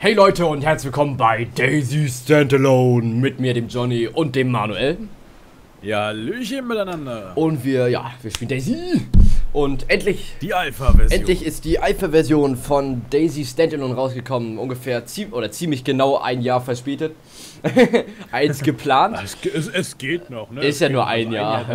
Hey Leute und herzlich willkommen bei Daisy Standalone mit mir, dem Johnny und dem Manuel. Ja, Hallöchen miteinander. Und wir spielen Daisy. Und endlich ist die Alpha-Version von Daisy Standalone rausgekommen. Ungefähr ziemlich genau ein Jahr verspätet. Eins geplant. Es geht noch, ne? Ist ja nur ein Jahr.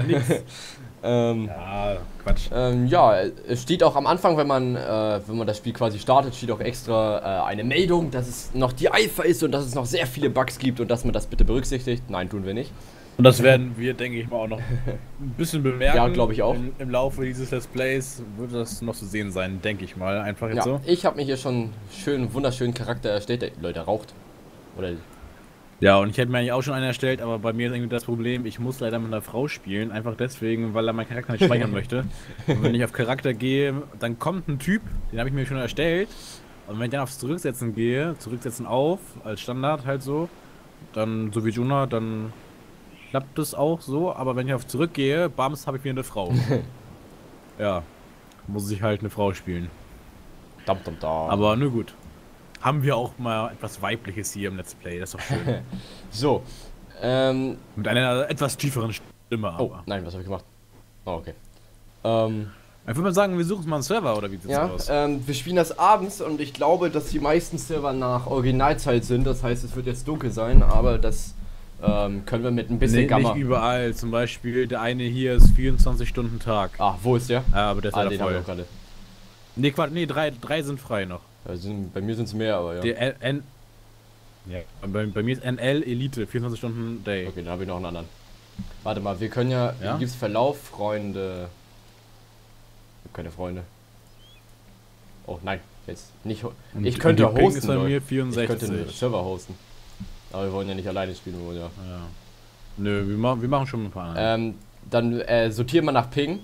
Ja, Quatsch. Es steht auch am Anfang, wenn man das Spiel quasi startet, steht auch extra eine Meldung, dass es noch die Alpha ist und dass es noch sehr viele Bugs gibt und dass man das bitte berücksichtigt. Nein, tun wir nicht. Und das werden wir, denke ich mal, auch noch ein bisschen bemerken. Ja, glaube ich auch. Im Laufe dieses Let's Plays wird das noch zu sehen sein, denke ich mal. Einfach jetzt so. Ich habe mir hier schon wunderschönen Charakter erstellt. Der, Leute, raucht. Oder... Ja, und ich hätte mir eigentlich auch schon einen erstellt, aber bei mir ist irgendwie das Problem, ich muss leider mit einer Frau spielen, einfach deswegen, weil er meinen Charakter nicht speichern möchte. Und wenn ich auf Charakter gehe, dann kommt ein Typ, den habe ich mir schon erstellt. Und wenn ich dann aufs Zurücksetzen gehe, Zurücksetzen auf, als Standard halt so, dann, so wie Juna, dann klappt das auch so. Aber wenn ich auf Zurückgehe, bams, habe ich wieder eine Frau. Ja, muss ich halt eine Frau spielen. Aber nur gut. Haben wir auch mal etwas Weibliches hier im Let's Play, das ist doch schön. So, mit einer etwas tieferen Stimme aber. Oh, nein, was habe ich gemacht? Oh, okay. Ich würde mal sagen, wir suchen uns mal einen Server, oder wie sieht's aus? Wir spielen das abends und ich glaube, dass die meisten Server nach Originalzeit sind. Das heißt, es wird jetzt dunkel sein, aber das können wir mit ein bisschen Gamma... Nicht überall, zum Beispiel der eine hier ist 24 Stunden Tag. Ah, wo ist der? Aber der ist leider den voll. haben wir gerade. Nee, Quatsch, nee, drei sind frei noch. Also bei mir sind es mehr, aber ja. Der bei mir ist NL Elite, 24 Stunden Day. Okay, dann habe ich noch einen anderen. Warte mal, wir können ja... Gibt's Verlauf, Freunde... Ich habe keine Freunde. Oh nein, jetzt nicht... Ich könnte hosten, ist bei mir 64. Ich könnte einen Server hosten. Aber wir wollen ja nicht alleine spielen, wir wollen ja... Nö, wir machen schon ein paar andere. Dann sortieren wir nach Ping.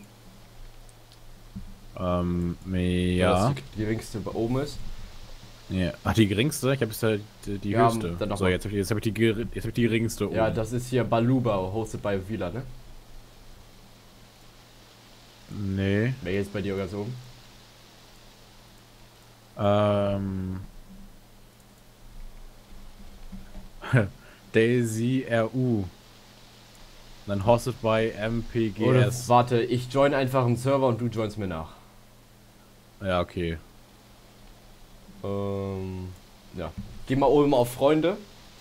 Ja. Was die geringste oben ist. Ja. Ach, die geringste? Ich habe jetzt halt die höchste. So, jetzt hab ich die geringste oben. Ja, das ist hier Baluba, hosted bei Vila, ne? Nee. Wer ist bei dir ganz oben? Daisy RU. Dann hosted by MPGS. Oder warte, ich join einfach einen Server und du joinst mir nach. Ja, okay. Ja. Geh mal oben auf Freunde.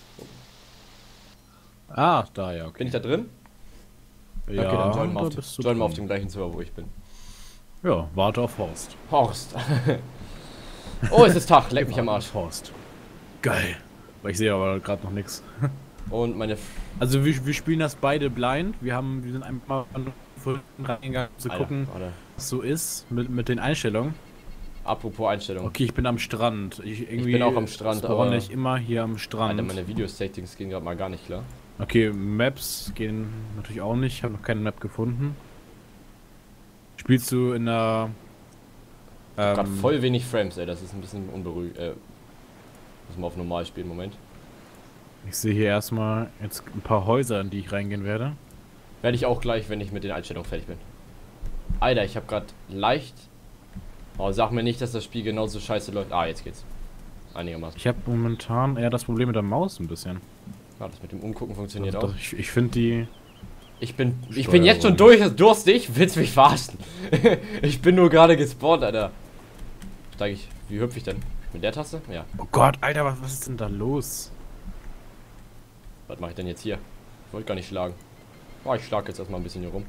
Ah, da, ja, okay. Bin ich da drin? Ja, okay, dann join mal auf dem gleichen Server, wo ich bin. Ja, warte auf Horst. Horst. Oh, es ist Tag, leck mich am Arsch. Horst. Geil. Weil ich sehe aber gerade noch nichts. Und meine... Also wir spielen das beide blind. Wir sind einmal reingegangen zu gucken, was so ist mit den Einstellungen. Apropos Einstellungen. Okay, ich bin am Strand. Ich bin auch am Strand, aber nicht immer hier am Strand. Alter, meine Video-Settings gehen gerade mal gar nicht klar. Okay, Maps gehen natürlich auch nicht. Ich habe noch keine Map gefunden. Spielst du in der... Gerade voll wenig Frames, ey. Das ist ein bisschen unberuhigend. Muss mal auf normal spielen, Moment. Ich sehe hier erstmal jetzt ein paar Häuser, in die ich reingehen werde. Werde ich auch gleich, wenn ich mit den Einstellungen fertig bin. Alter, ich habe gerade leicht... Oh, sag mir nicht, dass das Spiel genauso scheiße läuft. Ah, jetzt geht's. Einigermaßen. Ich habe momentan eher das Problem mit der Maus ein bisschen. Ja, das mit dem Umgucken funktioniert also, auch. Ich finde die... Ich bin jetzt schon durstig. Willst du mich verarschen? Ich bin nur gerade gespawnt, Alter. Steig ich... Wie hüpfe ich denn? Mit der Taste? Ja. Oh Gott, Alter, was ist denn da los? Was mache ich denn jetzt hier? Ich wollte gar nicht schlagen. Oh, ich schlag jetzt erstmal ein bisschen hier rum.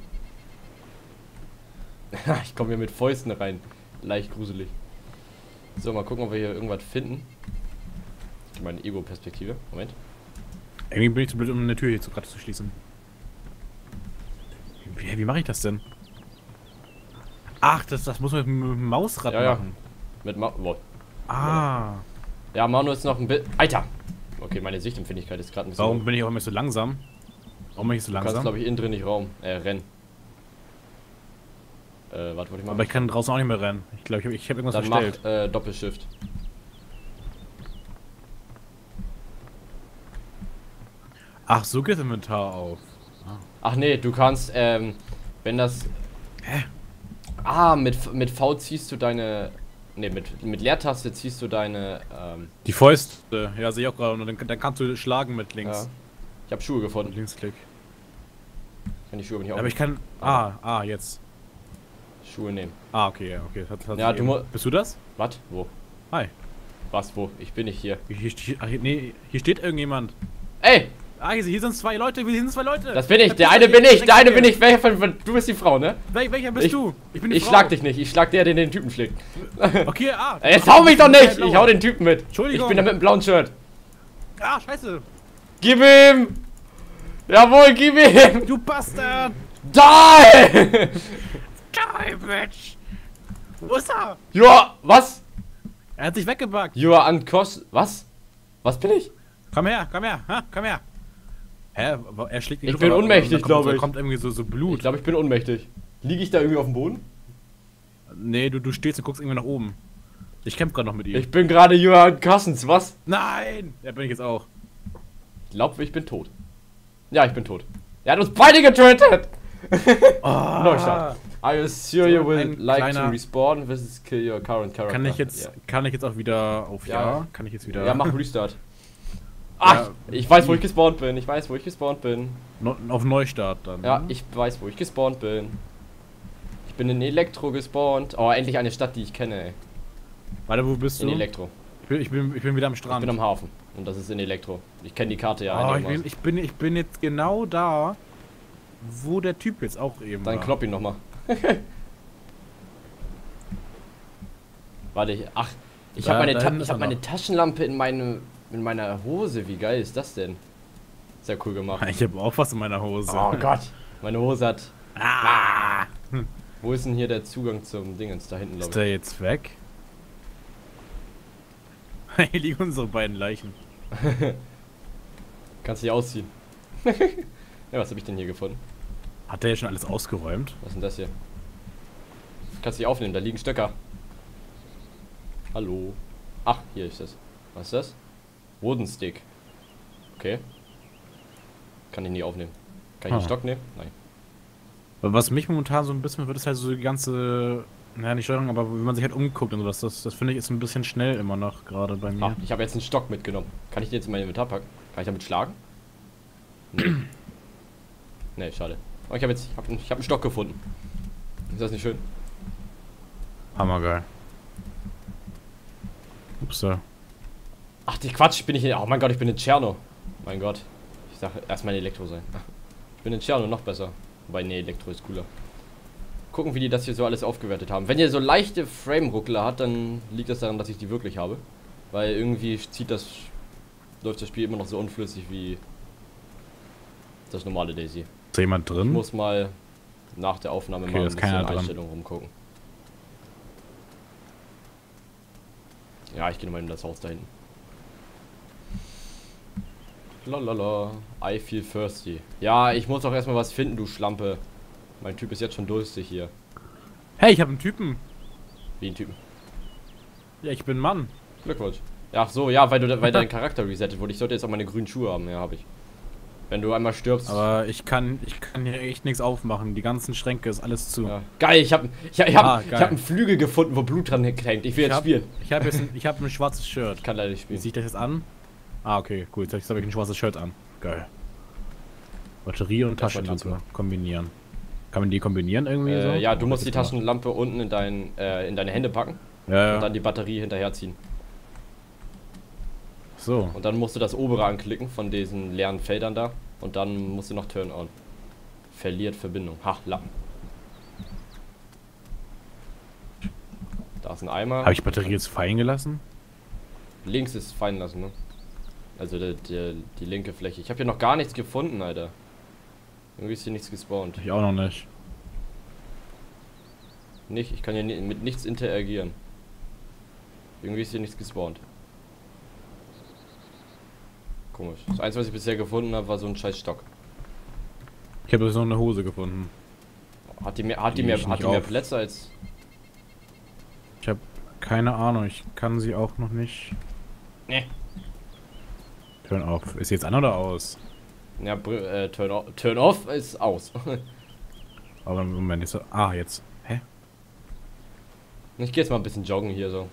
Ich komme hier mit Fäusten rein. Leicht gruselig. So, mal gucken, ob wir hier irgendwas finden. Meine Ego-Perspektive. Moment. Irgendwie bin ich zu blöd, um eine Tür hier gerade zu schließen. Wie mache ich das denn? Ach, das muss man mit dem Mausrad machen. Mit Maus. Ah. Ja, Manu ist noch ein bisschen... Alter! Okay, meine Sichtempfindlichkeit ist gerade ein bisschen... Warum bin ich auch immer so langsam? Warum bin ich so langsam? Du kannst, glaube ich, innen drin nicht rennen. Was wollte ich machen? Aber ich kann draußen auch nicht mehr rennen. Ich glaube, ich habe irgendwas verstellt. Mach Doppelshift. Ach, so geht das Inventar auf. Ach nee, du kannst, wenn das... Hä? Ah, mit V ziehst du deine Ne, mit Leertaste ziehst du deine, Die Fäuste, ja, sehe ich auch gerade. Und dann kannst du schlagen mit links. Ja. Ich habe Schuhe gefunden. Linksklick. Kann die Schuhe nicht auch. Aber ich kann. Jetzt. Schuhe nehmen. Okay. Ja, bist du das? Was? Wo? Hi. Was, wo? Ich bin nicht hier. Hier steht irgendjemand. Ey! Hier sind 2 Leute, hier sind 2 Leute. Das bin ich, der eine bin ich, du bist die Frau, ne? Welcher bist du? Ich bin die Frau. Ich schlag dich nicht, ich schlag der, den den Typen schlägt. Okay, Jetzt hau mich doch nicht! Ich hau den Typen mit. Entschuldigung. Ich bin da mit dem blauen Shirt. Scheiße. Gib ihm! Jawohl, gib ihm! Du Bastard! Die! Die, Bitch! Wo ist er? Ja, was? Er hat sich weggebackt. You are uncross. Was? Was bin ich? Komm her, komm her. Hä? Er schlägt ihn. Ich bin ohnmächtig, glaube ich. Da kommt irgendwie so Blut. Ich glaube, ich bin ohnmächtig. Liege ich da irgendwie auf dem Boden? Nee, du stehst und guckst irgendwie nach oben. Ich kämpfe gerade noch mit ihm. Ich bin gerade Johann Carstens, was? Nein! Ja, bin ich jetzt auch. Ich glaube, ich bin tot. Ja, ich bin tot. Er hat uns beide getötet! Neustart. Are you sure you will like to respawn? This is kill your current character. Kann ich jetzt auch wieder auf Ja? Kann ich jetzt wieder... Ja, mach Restart. Ach, ich weiß, wo ich gespawnt bin. Auf Neustart dann. Ja, ich weiß, wo ich gespawnt bin. Ich bin in Elektro gespawnt. Oh, endlich eine Stadt, die ich kenne, ey. Warte, wo bist du? In Elektro. Ich bin wieder am Strand. Ich bin am Hafen. Und das ist in Elektro. Ich kenne die Karte ja. Ich bin jetzt genau da, wo der Typ jetzt auch eben war. Dann klopp ihn nochmal. Warte, ich habe meine Taschenlampe in meiner Hose. Wie geil ist das denn? Sehr cool gemacht. Ich habe auch was in meiner Hose. Oh Gott. Meine Hose hat... Wo ist denn hier der Zugang zum Dingens? Da hinten, glaube ich. Ist der jetzt weg? Hier liegen unsere beiden Leichen. Kannst du die ausziehen. Ja, was habe ich denn hier gefunden? Hat der ja schon alles ausgeräumt? Was ist denn das hier? Kannst du die aufnehmen, da liegen Stöcker. Hallo. Ach, hier ist das. Was ist das? Wooden Stick. Okay. Kann ich nie aufnehmen. Kann ich den Stock nehmen? Nein. Was mich momentan so ein bisschen wird, ist halt so die ganze... Naja, nicht Steuerung, aber wenn man sich halt umguckt und sowas, das finde ich ist ein bisschen schnell immer noch, gerade bei mir. Ich habe jetzt einen Stock mitgenommen. Kann ich den jetzt in mein Inventar packen? Kann ich damit schlagen? Nee. Nee, schade. Aber ich habe einen Stock gefunden. Ist das nicht schön? Hammergeil. Upsa. Ach, die Quatsch, bin ich in... Oh mein Gott, ich bin in Tscherno. Mein Gott. Ich sage erstmal in Elektro sein. Ich bin in Tscherno, noch besser. Wobei, nee, Elektro ist cooler. Gucken, wie die das hier so alles aufgewertet haben. Wenn ihr so leichte Frame-Ruckler hat, dann liegt das daran, dass ich die wirklich habe. Weil irgendwie läuft das Spiel immer noch so unflüssig wie das normale Daisy. Ist da jemand drin? Ich muss mal nach der Aufnahme mal ein bisschen Einstellungen rumgucken. Ja, ich gehe mal in das Haus da hinten. Lalala, I feel thirsty. Ja, ich muss doch erstmal was finden, du Schlampe. Mein Typ ist jetzt schon durstig hier. Hey, ich habe einen Typen. Wie einen Typen? Ja, ich bin Mann. Glückwunsch. Ach so, ja, weil dein Charakter resettet wurde. Ich sollte jetzt auch meine grünen Schuhe haben. Ja, habe ich. Wenn du einmal stirbst. Aber ich kann hier echt nichts aufmachen. Die ganzen Schränke ist alles zu. Ja. Geil, ich hab einen Flügel gefunden, wo Blut dran hängt. Ich will jetzt spielen. Ich habe ein schwarzes Shirt. Ich kann leider nicht spielen. Sieh ich das jetzt an? Okay, gut. Jetzt habe ich ein schwarzes Shirt an. Geil. Batterie und Taschenlampe kombinieren. Kann man die kombinieren irgendwie so? Ja, du musst die Taschenlampe unten in deine Hände packen. Ja. Und dann die Batterie hinterherziehen. So. Und dann musst du das obere anklicken von diesen leeren Feldern da. Und dann musst du noch Turn on. Verliert Verbindung. Ha, Lappen. Da ist ein Eimer. Habe ich Batterie jetzt fallen gelassen? Links ist fallen lassen, ne? Also die linke Fläche. Ich habe hier noch gar nichts gefunden, Alter. Irgendwie ist hier nichts gespawnt. Ich auch noch nicht. Ich kann hier mit nichts interagieren. Irgendwie ist hier nichts gespawnt. Komisch. Das Einzige, was ich bisher gefunden habe, war so ein scheiß Stock. Ich habe jetzt noch eine Hose gefunden. Hat die mehr Plätze als... Ich habe keine Ahnung. Ich kann sie auch noch nicht... Nee. Turn off. Ist sie jetzt an oder aus? Ja, turn off ist aus. Aber im Moment ist so... jetzt. Hä? Ich gehe jetzt mal ein bisschen joggen hier so.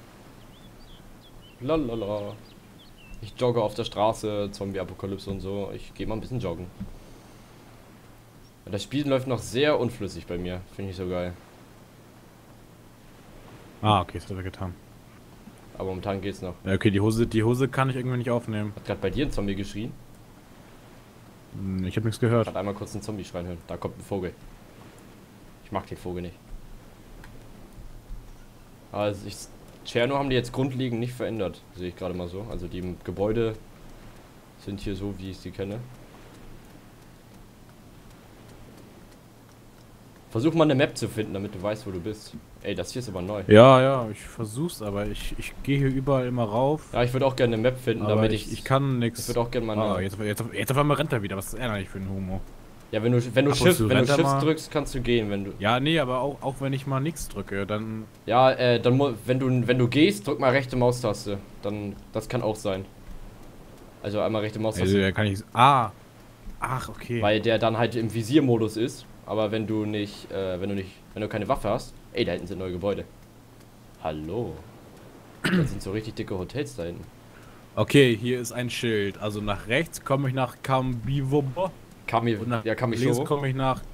Lalala. Ich jogge auf der Straße, Zombie-Apokalypse und so. Ich gehe mal ein bisschen joggen. Das Spiel läuft noch sehr unflüssig bei mir. Finde ich so geil. Ah, okay, das hat er getan. Aber momentan geht's noch. Ja, okay, die Hose kann ich irgendwie nicht aufnehmen. Hat gerade bei dir ein Zombie geschrien? Ich habe nichts gehört. Hat einmal kurz einen Zombie schreien hören. Da kommt ein Vogel. Ich mag den Vogel nicht. Also Tscherno haben die jetzt grundlegend nicht verändert, sehe ich gerade mal so. Also die Gebäude sind hier so, wie ich sie kenne. Versuch mal eine Map zu finden, damit du weißt, wo du bist. Ey, das hier ist aber neu. Ja, ich versuch's, aber ich gehe hier überall immer rauf. Ja, ich würde auch gerne eine Map finden, aber damit ich kann nichts. Ich würde auch gerne mal eine... Jetzt auf einmal rennt er wieder. Was ist er eigentlich für ein Homo? Ja, wenn du Shift drückst, kannst du gehen, wenn du... Ja, nee, aber auch wenn ich mal nichts drücke, dann... Ja, wenn du gehst, drück mal rechte Maustaste. Dann, das kann auch sein. Also einmal rechte Maustaste. Also, kann ich... Ach, okay. Weil der dann halt im Visiermodus ist. Aber wenn du keine Waffe hast... Ey, da hinten sind neue Gebäude. Hallo. Da sind so richtig dicke Hotels da hinten. Okay, hier ist ein Schild. Also nach rechts komme ich nach Kambiwobo. Links komme ich nach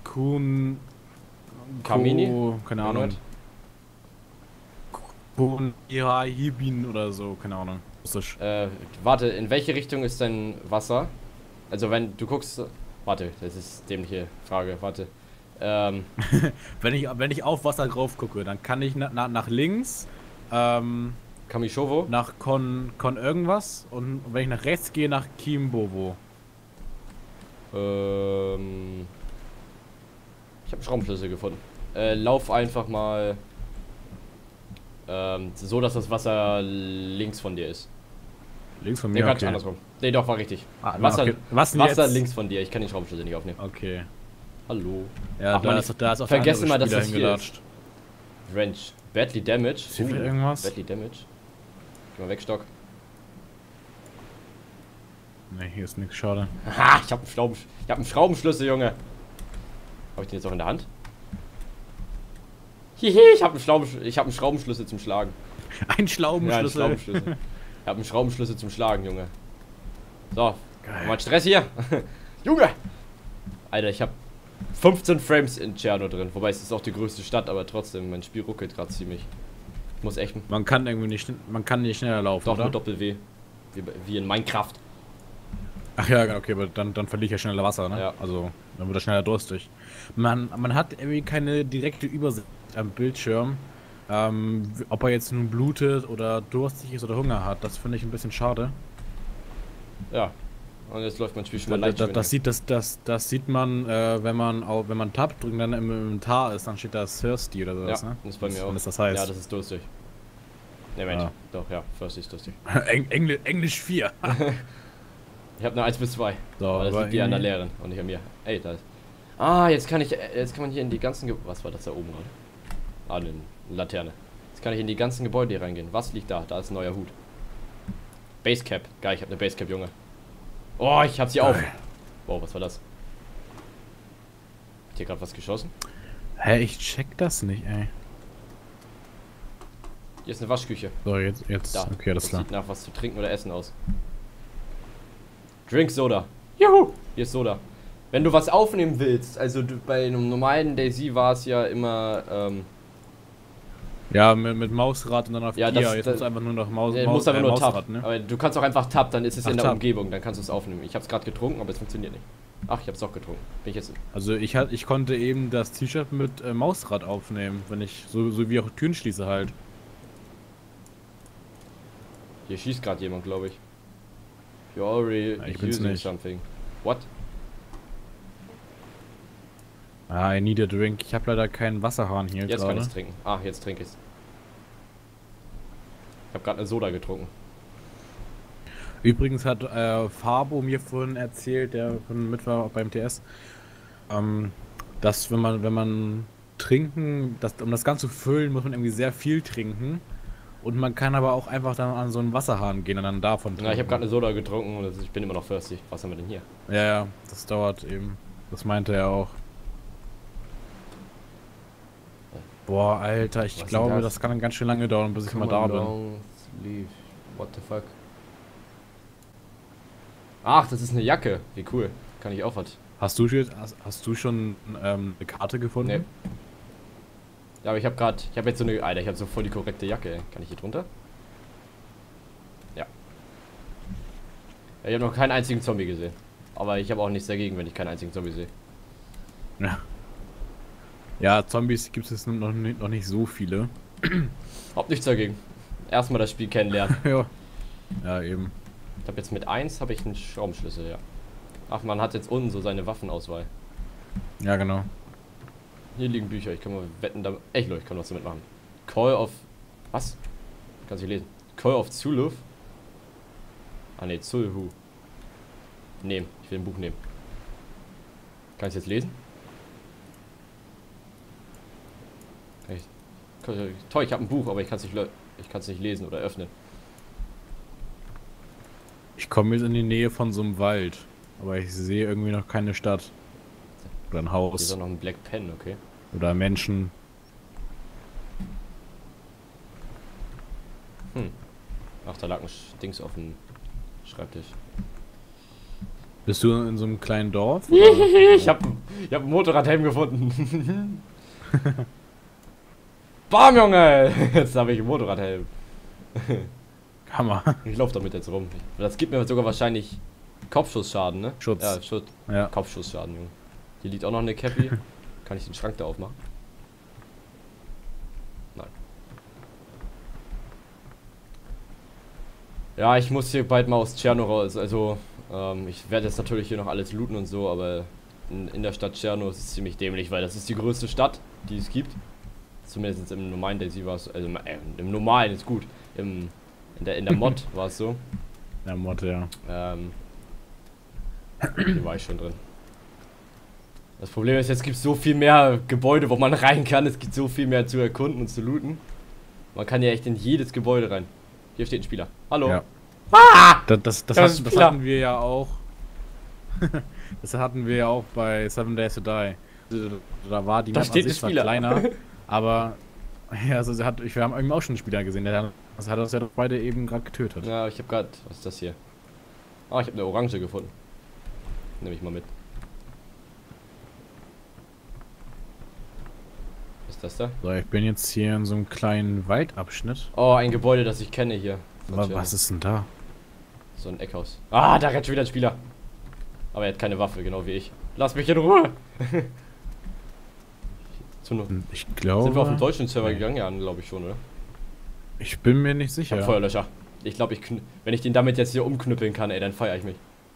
Kamini? Keine Ahnung. Kunirahibin oder so, keine Ahnung. Russisch. Warte, in welche Richtung ist dein Wasser? Also wenn du guckst... Warte, das ist dämliche Frage, warte. Wenn ich auf Wasser drauf gucke, dann kann ich nach links, Kamishovo? nach Kon irgendwas, und wenn ich nach rechts gehe, nach Kimbovo. Ich habe einen Schraubenschlüssel gefunden. Lauf einfach mal so, dass das Wasser links von dir ist. Links von mir? Nee, okay. Andersrum. Nee, doch, war richtig. Wasser links von dir. Ich kann den Schraubenschlüssel nicht aufnehmen. Okay. Hallo. Ja, da ist auf vergessen mal, dass das hier ist. ist. Wrench. Badly Damage. Ist hier irgendwas? Badly Damage. Geh mal weg, Stock. Ne, hier ist nichts, schade. Haha, ich hab einen Schraubenschlüssel, Junge. Habe ich den jetzt auch in der Hand? Hihi, ich hab einen Schraubenschlüssel zum Schlagen. Ein Schlaubenschlüssel? Ja, ein Schraubenschlüssel. Ich hab einen Schraubenschlüssel zum Schlagen, Junge. So, mal Stress hier. Junge! Alter, ich hab 15 Frames in Tscherno drin. Wobei es ist auch die größte Stadt, aber trotzdem, mein Spiel ruckelt gerade ziemlich. Ich muss echt... Man kann nicht schneller laufen, doch, oder? mit Doppel-W. Wie in Minecraft. Ach ja, okay, aber dann verliere ich ja schneller Wasser, ne? Ja. Also, dann wird er schneller durstig. Man hat irgendwie keine direkte Übersicht am Bildschirm, ob er jetzt nun blutet oder durstig ist oder Hunger hat. Das finde ich ein bisschen schade. Ja. Und jetzt läuft mein Spiel schon mal leicht. Das sieht man, wenn man Tab drückt und dann im Inventar ist, dann steht da Thirsty oder sowas, ja, ne? Das ist bei mir auch. Das heißt. Ja, das ist durstig. Ne, Mensch. Ja. Doch, ja, Thirsty ist durstig. Englisch 4. Ich habe nur 1 bis 2. So, aber das liegt ja an der Lehrerin und nicht an mir. Ey, da ist... Ah, jetzt kann man hier in die ganzen was war das da oben gerade? Ah, eine Laterne. Jetzt kann ich in die ganzen Gebäude hier reingehen. Was liegt da? Da ist ein neuer Hut. Basecap. Geil, ich habe eine Basecap, Junge. Oh, ich hab sie auf. Wow, was war das? Hat hier gerade was geschossen? Hä, ich check das nicht, ey. Hier ist eine Waschküche. So, jetzt. Da. Okay, alles klar. Sieht nach was zu trinken oder essen aus. Drink Soda. Juhu! Hier ist Soda. Wenn du was aufnehmen willst, also bei einem normalen DayZ war es ja immer, ja, mit Mausrad und dann auf ja, Gear. Jetzt muss einfach nur noch muss einfach nur Mausrad, Tab. ne? Aber du kannst auch einfach Tab, dann ist es in der Tab. Umgebung, dann kannst du es aufnehmen. Ich hab's gerade getrunken, aber es funktioniert nicht. Ach, ich hab's doch getrunken. Bin ich jetzt... Also ich konnte eben das T-Shirt mit Mausrad aufnehmen, wenn ich so wie auch Türen schließe halt. Hier schießt gerade jemand, glaube ich. You're already using something. What? Ah, I need a drink. Ich habe leider keinen Wasserhahn hier jetzt gerade. Kann ich's trinken. Ah, jetzt trinke ich's. Ich habe gerade eine Soda getrunken. Übrigens hat Fabo mir vorhin erzählt, der mit war beim TS, dass wenn man trinken, um das Ganze zu füllen, muss man irgendwie sehr viel trinken. Und man kann aber auch einfach dann an so einen Wasserhahn gehen und dann davon trinken. Ja, ich habe gerade eine Soda getrunken und ich bin immer noch thirsty. Was haben wir denn hier? Ja, das dauert eben. Das meinte er auch. Boah, Alter, ich glaube, das kann dann ganz schön lange dauern, bis ich mal da bin. Sleeve. What the fuck? Ach, das ist eine Jacke. Wie cool. Kann ich auch was. Hast du schon eine Karte gefunden? Nee. Ja, aber ich habe jetzt so eine, Alter, ich habe so voll die korrekte Jacke, ey. Kann ich hier drunter? Ja. Ich habe noch keinen einzigen Zombie gesehen. Aber ich habe auch nichts dagegen, wenn ich keinen einzigen Zombie sehe. Ja. Ja, Zombies gibt es noch nicht so viele. Hab nichts dagegen. Erstmal das Spiel kennenlernen. Ja. Ja, eben. Ich habe jetzt mit 1 habe ich einen Schraubenschlüssel, ja. Ach, man hat jetzt unten so seine Waffenauswahl. Ja, genau. Hier liegen Bücher, ich kann mal wetten, da. Echt, Leute, ich kann was damit machen. Call of. Was? Kannst du lesen? Call of Cthulhu. Ah ne, Cthulhu. Nehmen, ich will ein Buch nehmen. Kann ich jetzt lesen? Toll, ich habe ein Buch, aber ich kann es nicht lesen oder öffnen. Ich komme jetzt in die Nähe von so einem Wald, aber ich sehe irgendwie noch keine Stadt. Oder ein Haus. Hier ist auch noch ein Black Pen, okay. Oder Menschen. Ach, da lag ein Dings auf dem Schreibtisch. Bist du in so einem kleinen Dorf? Ich hab einen Motorradhelm gefunden. Bam, Junge! Jetzt habe ich einen Motorradhelm. Hammer. Ich laufe damit jetzt rum. Das gibt mir sogar wahrscheinlich Kopfschussschaden, ne? Schutz. Ja, Schutz. Ja. Kopfschussschaden, Junge. Hier liegt auch noch eine Cappy. Kann ich den Schrank da aufmachen? Nein. Ja, ich muss hier bald mal aus Tscherno raus. Also, ich werde jetzt natürlich hier noch alles looten und so, aber in der Stadt Tscherno ist es ziemlich dämlich, weil das ist die größte Stadt, die es gibt. Zumindest im normalen Daisy war es, also im normalen ist gut. In der Mod war es so. In der Mod, ja. Hier war ich schon drin. Das Problem ist, jetzt gibt es so viel mehr Gebäude, wo man rein kann. Es gibt so viel mehr zu erkunden und zu looten. Man kann ja echt in jedes Gebäude rein. Hier steht ein Spieler. Hallo. Ja. Ah! Das hatten wir ja auch. Das hatten wir ja auch bei 7 Days to Die. Da war die Map an sich zwar kleiner, aber ja, also wir haben irgendwie auch schon einen Spieler gesehen, der hat uns ja doch beide eben gerade getötet. Ja, ich habe gerade, was ist das hier? Ah, ich habe eine Orange gefunden. Nehme ich mal mit. Was ist das da? So, ich bin jetzt hier in so einem kleinen Waldabschnitt. Oh, ein Gebäude, das ich kenne hier. Was ist denn da? So ein Eckhaus. Ah, da rennt schon wieder ein Spieler. Aber er hat keine Waffe, genau wie ich. Lass mich in Ruhe! Ich glaube... Sind wir auf den deutschen Server gegangen? Ja, glaube ich schon, oder? Ich bin mir nicht sicher. Feuerlöscher. Ich glaube, wenn ich den damit jetzt hier umknüppeln kann, ey, dann feiere ich mich.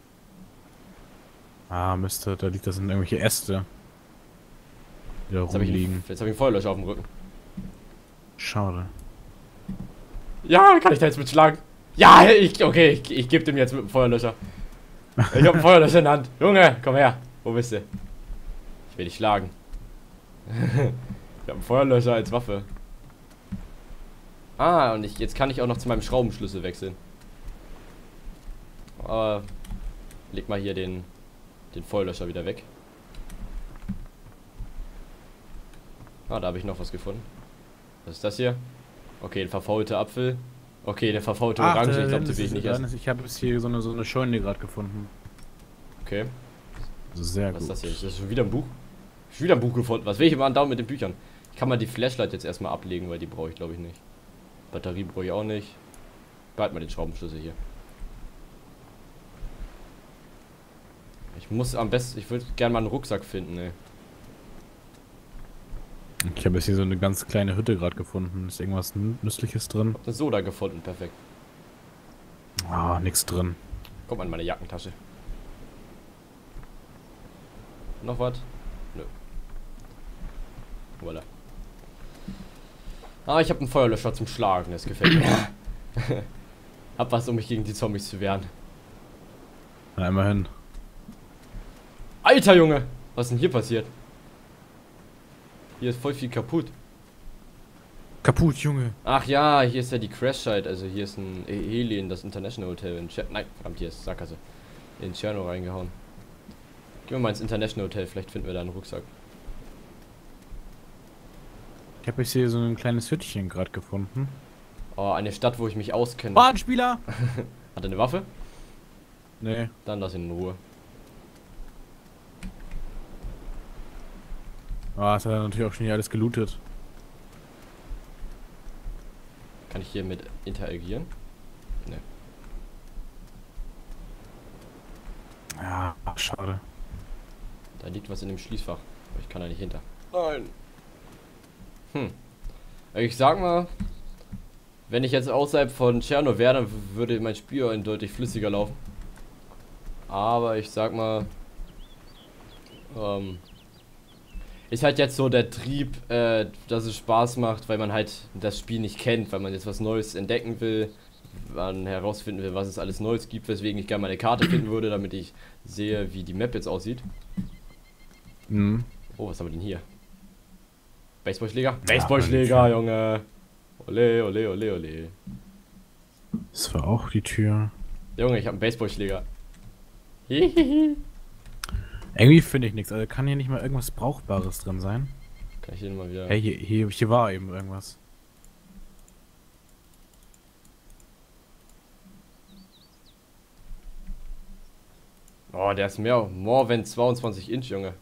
Ah, Mist, da liegt das in irgendwelche Äste. Die da rumliegen. Jetzt habe ich einen Feuerlöscher auf dem Rücken. Schade. Ja, kann ich da jetzt mitschlagen? Ja, ich gebe dem jetzt mit dem Feuerlöscher. Ich habe einen Feuerlöscher in der Hand. Junge, komm her. Wo bist du? Ich will dich schlagen. Ich habe einen Feuerlöscher als Waffe. Ah, und jetzt kann ich auch noch zu meinem Schraubenschlüssel wechseln. Leg mal hier den Feuerlöscher wieder weg. Ah, da habe ich noch was gefunden. Was ist das hier? Okay, ein verfaulter Apfel. Okay, eine verfaulte Orange. Ich glaube, das will ich nicht essen. Ich habe jetzt hier so eine Scheune gerade gefunden. Okay. Also sehr gut. Was ist das hier? Ist das schon wieder ein Buch? Schon wieder ein Buch gefunden. Was will ich immer andauernd mit den Büchern? Ich kann mal die Flashlight jetzt erstmal ablegen, weil die brauche ich glaube ich nicht. Batterie brauche ich auch nicht. Behalt mal den Schraubenschlüssel hier. Ich muss am besten, ich würde gerne mal einen Rucksack finden, ey. Ich habe jetzt hier so eine ganz kleine Hütte gerade gefunden. Ist irgendwas Nützliches drin? Eine Soda gefunden, perfekt. Ah, nix drin. Guck mal in meine Jackentasche. Noch was? Nö. Voilà. Ah, ich habe einen Feuerlöscher zum Schlagen, das gefällt mir. Hab was, um mich gegen die Zombies zu wehren. Na, immerhin. Alter Junge! Was ist denn hier passiert? Hier ist voll viel kaputt. Kaputt, Junge. Ach ja, hier ist ja die Crash-Site. Also hier ist ein Heli in das International Hotel in Tscherno. Nein, verdammt, hier ist Sackgasse. In Tscherno reingehauen. Gehen wir mal ins International Hotel, vielleicht finden wir da einen Rucksack. Ich habe jetzt hier so ein kleines Hüttchen gerade gefunden. Oh, eine Stadt, wo ich mich auskenne. Bahnspieler! Hat er eine Waffe? Nee. Dann lass ihn in Ruhe. Ah, das hat er natürlich auch schon hier alles gelootet. Kann ich hier mit interagieren? Ne. Ja, schade. Da liegt was in dem Schließfach. Aber ich kann da nicht hinter. Nein. Ich sag mal, wenn ich jetzt außerhalb von Tscherno wäre, dann würde mein Spiel eindeutig flüssiger laufen. Aber ich sag mal, ist halt jetzt so der Trieb, dass es Spaß macht, weil man halt das Spiel nicht kennt, weil man jetzt was Neues entdecken will, man herausfinden will, was es alles Neues gibt, weswegen ich gerne mal eine Karte finden würde, damit ich sehe, wie die Map jetzt aussieht. Mhm. Oh, was haben wir denn hier? Baseballschläger? Baseballschläger, Junge! Ole, ole, ole, ole. Das war auch die Tür. Junge, ich habe einen Baseballschläger. Hihihi. Irgendwie finde ich nichts. Also kann hier nicht mal irgendwas Brauchbares drin sein. Kann ich den mal wieder... Hey, hier war eben irgendwas. Oh, der ist more than 22 Inch, Junge.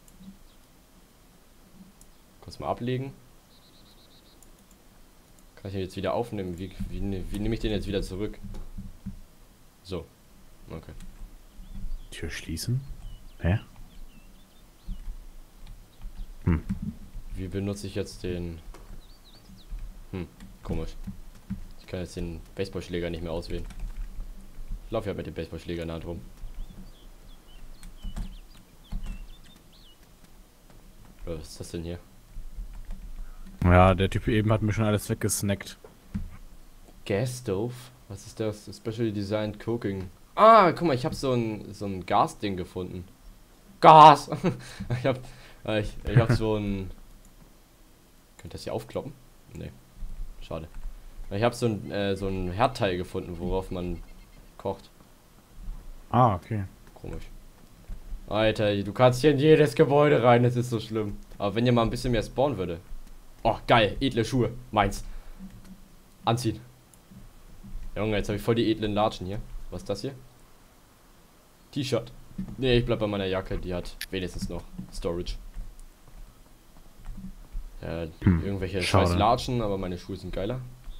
Kurz mal ablegen. Kann ich den jetzt wieder aufnehmen? Wie nehme ich den jetzt wieder zurück? So. Okay. Tür schließen? Hä? Wie benutze ich jetzt den... Komisch. Ich kann jetzt den Baseballschläger nicht mehr auswählen. Ich laufe ja mit dem Baseballschläger in der Hand rum. Was ist das denn hier? Ja, der Typ eben hat mir schon alles weggesnackt. Gas Stove? Was ist das? Specially Designed Cooking. Ah, guck mal, ich habe so ein Gasding gefunden. Gas! ich hab so ein... Könnt ihr das hier aufkloppen? Nee. Schade. Ich habe so ein Herdteil gefunden, worauf man kocht. Ah, okay. Komisch. Alter, du kannst hier in jedes Gebäude rein, das ist so schlimm. Aber wenn ihr mal ein bisschen mehr spawnen würde. Oh, geil, edle Schuhe, meins. Anziehen. Junge, jetzt habe ich voll die edlen Latschen hier. Was ist das hier? T-Shirt. Nee, ich bleib bei meiner Jacke, die hat wenigstens noch Storage. Ja, irgendwelche scheiß Latschen, aber meine Schuhe sind geiler.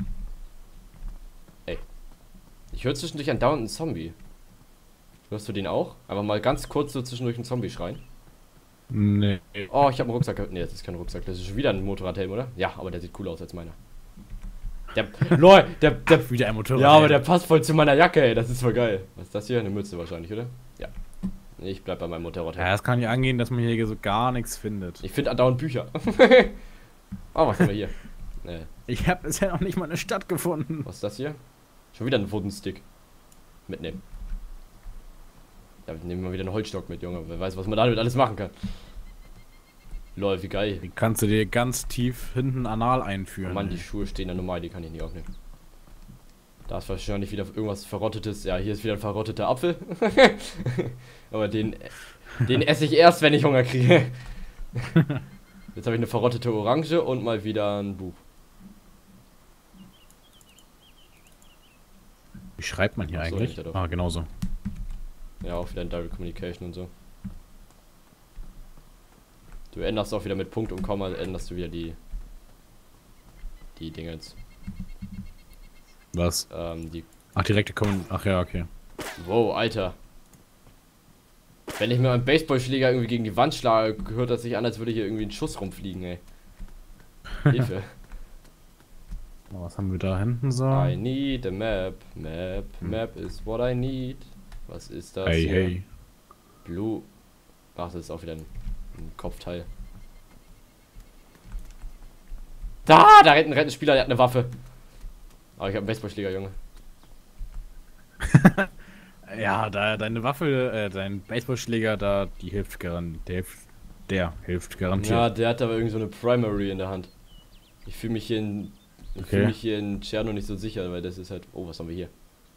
Ey. Ich höre zwischendurch andauernd einen Zombie. Hörst du den auch? Einfach mal ganz kurz so zwischendurch einen Zombie schreien. Nee. Oh, ich habe einen Rucksack. Nee, das ist kein Rucksack. Das ist schon wieder ein Motorradhelm, oder? Ja, aber der sieht cooler aus als meiner. Der, lol, der wieder ein Motorrad. Ja, aber der passt voll zu meiner Jacke, ey. Das ist voll geil. Was ist das hier? Eine Mütze wahrscheinlich, oder? Ja. Ich bleib bei meinem Motorradhelm. Ja, das kann nicht angehen, dass man hier so gar nichts findet. Ich finde andauernd Bücher. Oh, was haben wir hier? Nee. Ich habe bisher noch nicht mal eine Stadt gefunden. Was ist das hier? Schon wieder ein Wooden-Stick. Mitnehmen. Ja, nehmen wir wieder einen Holzstock mit, Junge. Wer weiß, was man damit alles machen kann. Lol, wie geil. Die kannst du dir ganz tief hinten anal einführen. Oh Mann, die Schuhe stehen da normal, die kann ich nicht aufnehmen. Da ist wahrscheinlich wieder irgendwas Verrottetes. Ja, hier ist wieder ein verrotteter Apfel. Aber den esse ich erst, wenn ich Hunger kriege. Jetzt habe ich eine verrottete Orange und mal wieder ein Buch. Wie schreibt man hier Ach so, eigentlich? Ah, genauso. Ja, auch wieder in Direct Communication und so. Du änderst auch wieder mit Punkt und Komma, änderst du wieder die Dinge jetzt. Was? Ach, direkte Kommen. Ach ja, okay. Wow, Alter. Wenn ich mit meinem Baseballschläger irgendwie gegen die Wand schlage, hört das sich an, als würde hier irgendwie ein Schuss rumfliegen, ey. Hilfe. Was haben wir da hinten so? I need a map. Map is what I need. Was ist das hier? Hey. Blue. Ach, das ist auch wieder ein Kopfteil. Da rennt ein Spieler, der hat eine Waffe. Aber ich habe einen Baseballschläger, Junge. Ja, deine Waffe, dein Baseballschläger, da, die hilft garantiert. Der hilft garantiert. Ja, der hat aber irgendwie so eine Primary in der Hand. Ich fühle mich hier in Tscherno nicht so sicher, weil das ist halt... Oh, was haben wir hier?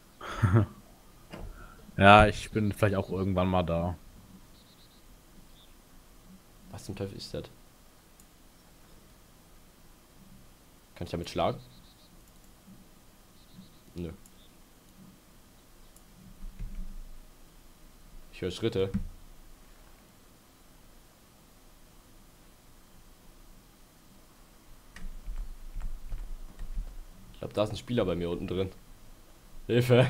Ja, ich bin vielleicht auch irgendwann mal da. Was zum Teufel ist das? Kann ich damit schlagen? Nö. Ich höre Schritte. Ich glaube, da ist ein Spieler bei mir unten drin. Hilfe!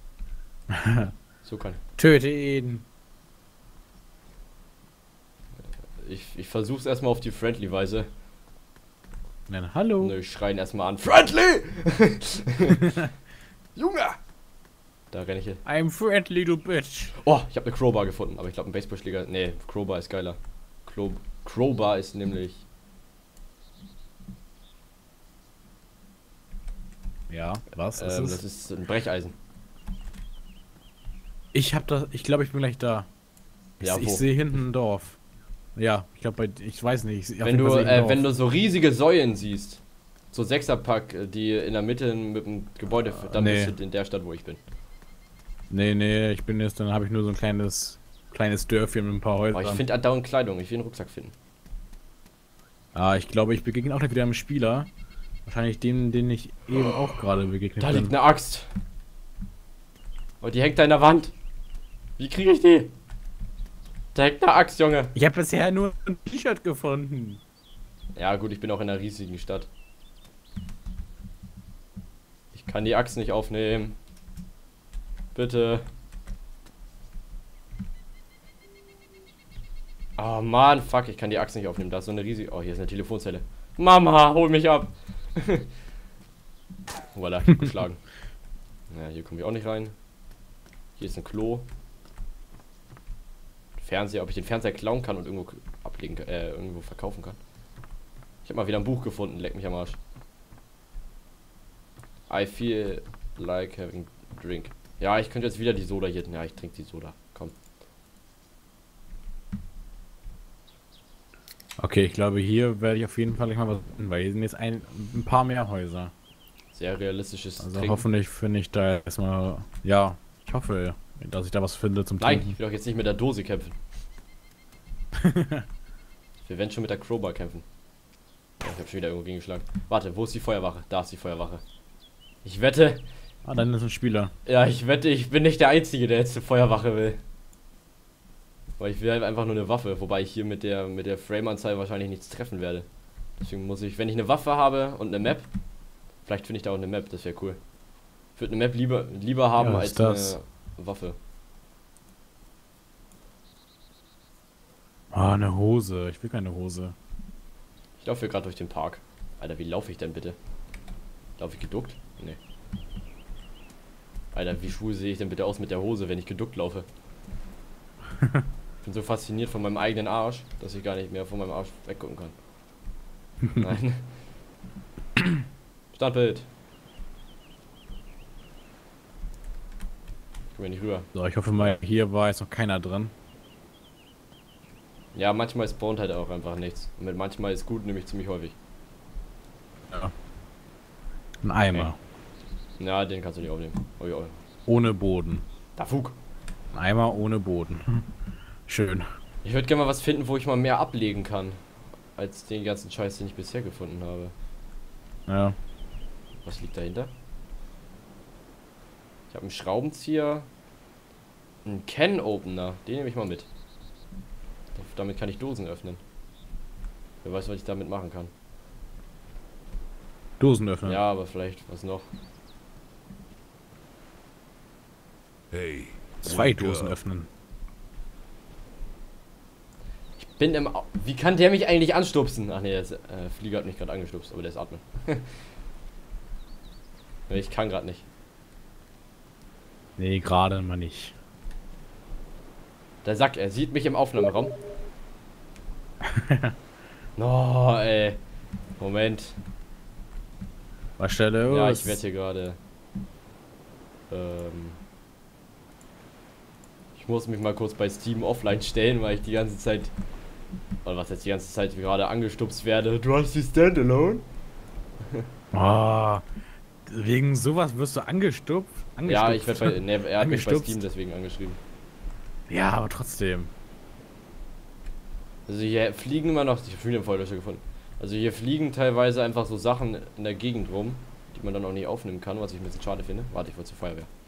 So kann Töte ihn! ich versuch's erstmal auf die Friendly-Weise. Nein, hallo! Nö, ich schreien erstmal an. Friendly! Junge! Da renne ich hin. I'm friendly, du bitch! Oh, ich habe eine Crowbar gefunden, aber ich glaube ein Baseballschläger. Nee, Crowbar ist geiler. Crowbar ist nämlich. Ja, was ist das ist ein Brecheisen. Ich glaube, ich bin gleich da. Ich sehe hinten ein Dorf. Ja, ich glaube, ich weiß nicht. Wenn du so riesige Säulen siehst, so Sechserpack, die in der Mitte mit dem Gebäude, dann bist du in der Stadt, wo ich bin. Nee, dann habe ich nur so ein kleines Dörfchen mit ein paar Häusern. Aber ich finde andauernd Kleidung, ich will einen Rucksack finden. Ah, ich glaube, ich begegne auch wieder einem Spieler. Wahrscheinlich dem, den ich eben auch gerade begegnet bin. Da liegt eine Axt. Und die hängt da in der Wand. Wie kriege ich die? Da hängt eine Axt, Junge. Ich habe bisher nur ein T-Shirt gefunden. Ja gut, ich bin auch in einer riesigen Stadt. Ich kann die Axt nicht aufnehmen. Bitte. Oh Mann, fuck, ich kann die Axt nicht aufnehmen. Da ist so eine riesige... Oh, hier ist eine Telefonzelle. Mama, hol mich ab. Voilà, ich hab geschlagen. Ja, hier komme ich auch nicht rein. Hier ist ein Klo. Fernseher, ob ich den Fernseher klauen kann und irgendwo ablegen, irgendwo verkaufen kann. Ich habe mal wieder ein Buch gefunden, leck mich am Arsch. I feel like having a drink. Ja, ich könnte jetzt wieder die Soda hier. Ja, ich trinke die Soda. Komm. Okay, ich glaube, hier werde ich auf jeden Fall gleich mal was finden, weil hier sind jetzt ein paar mehr Häuser. Sehr realistisches Also Trinken. Hoffentlich finde ich da erstmal... Ja, ich hoffe, dass ich da was finde zum Trinken. Nein, ich will doch jetzt nicht mit der Dose kämpfen. Wir werden schon mit der Crowbar kämpfen. Oh, ich habe schon wieder irgendwo gegengeschlagen. Warte, wo ist die Feuerwache? Da ist die Feuerwache. Ich wette... Ah, dann ist ein Spieler. Ja, ich wette, ich bin nicht der Einzige, der jetzt eine Feuerwache will. Weil ich will halt einfach nur eine Waffe, wobei ich hier mit der Frame-Anzahl wahrscheinlich nichts treffen werde. Deswegen muss ich, wenn ich eine Waffe habe und eine Map, vielleicht finde ich da auch eine Map, das wäre cool. Ich würde eine Map lieber haben als eine Waffe. Ah, eine Hose. Ich will keine Hose. Ich laufe hier gerade durch den Park. Alter, wie laufe ich denn bitte? Laufe ich geduckt? Nee. Alter, wie schwul sehe ich denn bitte aus mit der Hose, wenn ich geduckt laufe? Ich bin so fasziniert von meinem eigenen Arsch, dass ich gar nicht mehr von meinem Arsch weggucken kann. Nein. Standbild. Ich komme nicht rüber. So, ich hoffe mal, hier war jetzt noch keiner drin. Ja, manchmal spawnt halt auch einfach nichts. Und mit manchmal ist gut, nämlich ziemlich häufig. Ja. Ein Eimer. Okay. Ja, den kannst du nicht aufnehmen. Ohne Boden. Da Fug. Ein Eimer ohne Boden. Schön. Ich würde gerne mal was finden, wo ich mal mehr ablegen kann. Als den ganzen Scheiß, den ich bisher gefunden habe. Ja. Was liegt dahinter? Ich habe einen Schraubenzieher. Einen Can-Opener. Den nehme ich mal mit. Damit kann ich Dosen öffnen. Wer weiß, was ich damit machen kann. Dosen öffnen? Ja, aber vielleicht was noch. Hey. 2 Dosen öffnen. Ich bin im... Wie kann der mich eigentlich anstupsen? Ach nee, der Flieger hat mich gerade angestupst, aber der ist atmen. Ich kann gerade nicht. Nee, gerade mal nicht. Der sagt, er sieht mich im Aufnahmeraum. Oh, ey. Moment. Was stelle? Ja, ich werde hier gerade. Ich muss mich mal kurz bei Steam offline stellen, weil ich die ganze Zeit. Oder was jetzt die ganze Zeit gerade angestupst werde. Du hast die Standalone? Oh, wegen sowas wirst du angestupft? Ja, ich werde bei. Ne, er hat mich bei Steam deswegen angeschrieben. Ja, aber trotzdem. Also hier fliegen immer noch. Ich habe schon wieder einen Feuerlöscher gefunden. Also hier fliegen teilweise einfach so Sachen in der Gegend rum, die man dann auch nicht aufnehmen kann, was ich ein bisschen schade finde. Warte, ich wollte zur Feuerwehr.